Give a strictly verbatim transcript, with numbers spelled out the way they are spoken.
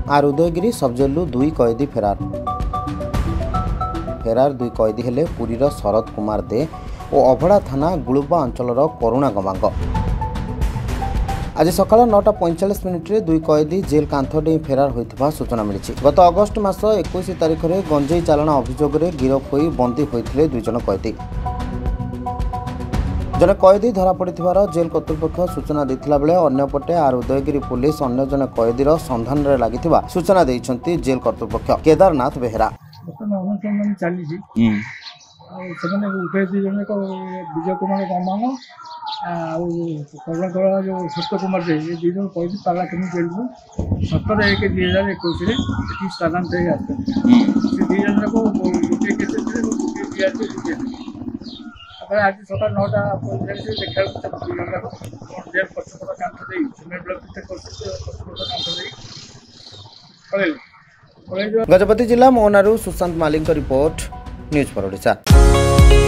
Are Udayagiri सबजेलु दुई कैदी फेरार फेरार दुई कैदी हेले पुरीर शरद कुमार दे और अभड़ा थाना गुळुबा अंचलर करुणा गमांग। आज सकाल नौटा पैंचाश मिनिट्रे दुई कैदी जेल कांथ डे फेरार होता सूचना मिली। गत अगस्ट मास इक्कीस तारिख में गंजेई चालाण अभियोग में गिरफ हो बंदी होते दुईज कैदी। जने कैदी धरा पड़िथिबार जेल कर्तृपक्ष सूचना देथिला बेले अन्यपटे आर उदयगिरी पुलिस अन्य जने कैदीर सन्धान में लागिथिबा सूचना देइछन्ति जेल कर्तृपक्ष केदारनाथ बेहेरा। विजय कुमार गमांग करुणा जो सत्य कुमार जे ये दुई जन कैदी पालाखेनी जेल सतर एक दुई हजार इक्कीस स्थानांतरित आसते दुई जन को गोटे केस गोटे दिया आज सकाल नौटा पैंतालीस देखा जेल पछपट कांथ सिमेंट ब्लॉक पछपट कांथ गजपति जिला मोहनारू सुशांत मालिक रिपोर्ट न्यूज फॉर ओडिशा।